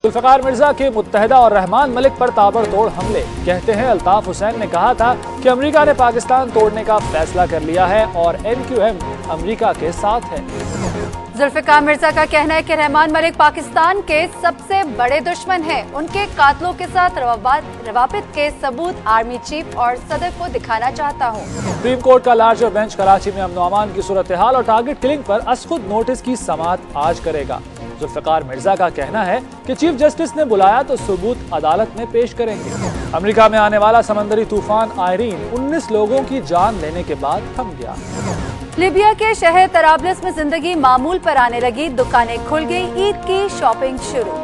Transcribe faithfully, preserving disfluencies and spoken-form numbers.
जुल्फ़िकार मिर्जा के मुत्तहिदा और रहमान मलिक पर ताबड़तोड़ हमले। कहते हैं अल्ताफ हुसैन ने कहा था कि अमेरिका ने पाकिस्तान तोड़ने का फैसला कर लिया है और एन क्यू एम अमेरिका के साथ है। जुल्फ़िकार मिर्जा का कहना है कि रहमान मलिक पाकिस्तान के सबसे बड़े दुश्मन हैं। उनके कातलों के साथ रवाबित के सबूत आर्मी चीफ और सदर को दिखाना चाहता हूँ। सुप्रीम कोर्ट का लार्जर बेंच कराची में अमन अमान की सूरत हाल और टारगेट किलिंग पर असखुद नोटिस की समाअत आज करेगा। जुल्फ़िकार मिर्जा का कहना है कि चीफ जस्टिस ने बुलाया तो सबूत अदालत में पेश करेंगे। अमेरिका में आने वाला समंदरी तूफान आयरीन उन्नीस लोगों की जान लेने के बाद थम गया। लीबिया के शहर तराबलस में जिंदगी मामूल पर आने लगी। दुकानें खुल गई, ईद की शॉपिंग शुरू।